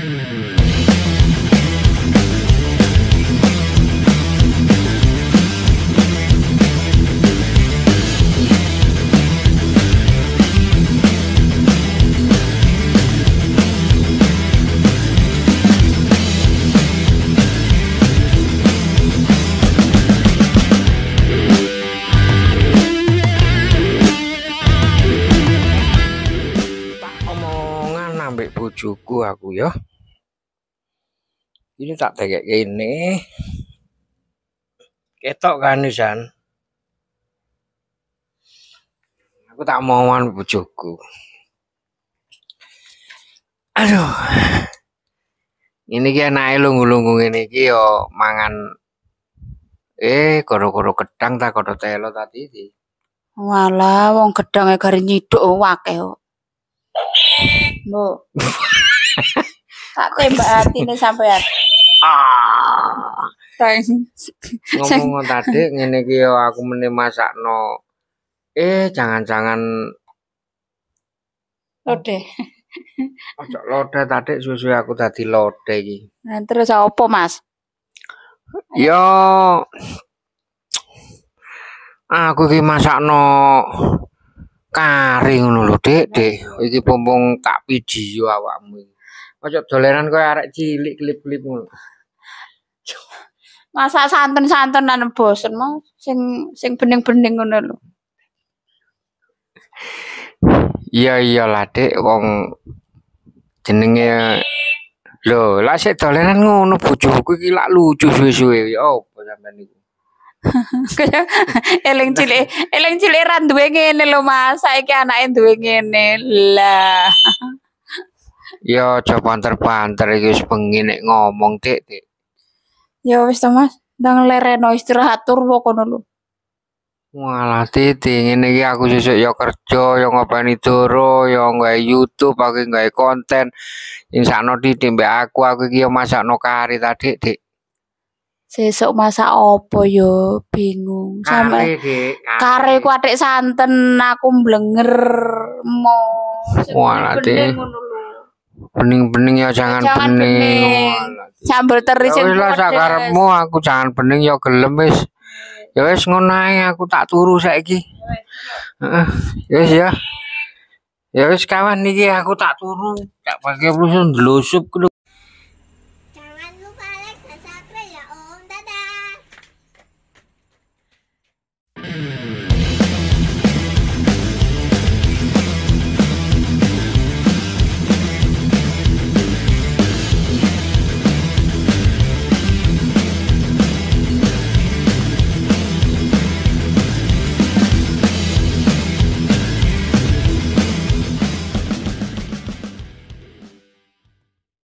Ambek bojoku aku ya. Ini tak tegek ini. Ketok kan San. Aku tak mauan bojoku. Aduh. Ini ki anake lungguh-lungguh ngene iki yo mangan goro-goro gedang ta kodo telo tadi iki. Walah wong gedhange gare nyiduk akeh kok. Mbok. Tak tembak atine sampean. Ngomong tadi ngene iki yo aku meni masakno. Jangan-jangan lode. Ojo lode tadi suwe-suwe aku dadi lode iki. Nah, terus apa, Mas? Yo aku iki masakno kari ngono lho, Dik. Iki pompong tak video awakmu iki. Ojo dolenan koyo arek cilik klip-klip ngono. Masak santen-santenan bosen, Mas. Sing bening-bening ngono lho. Iya lah, Dik, wong jenenge lho, lak sik dolenan ngono bojoku iki lak lucu suwe-suwe. Ya opo sampean iki? Eling cilik ra duwe ngene lho Mas, saiki anake duwe ngene. Lah. Ya aja banter-banter iki wis bengi nek ngomong, Dik. Ya wis to Mas, ndang lereno istirahat tur kono lho. Walah Titi, ngene iki aku sesuk ya kerja, ya ngopeni doro, ya nggawe YouTube, aku nggawe konten. Insakno Titi mbek aku iki ya masakno kari tadi, Dik. Sesuk masak opo yo bingung. Kare, Dik. Kare ku atik santen, aku mblenger mo. Walah, Dik. Bening-bening ya jangan bening. Sambel teri sing wis lah sakarepmu, aku jangan bening ya gelem wis. Ya wis ngono ae aku tak turu saiki. Heeh. Ya wis ya. Ya wis kawan iki aku tak turu. Tak pakai blusun ndlusup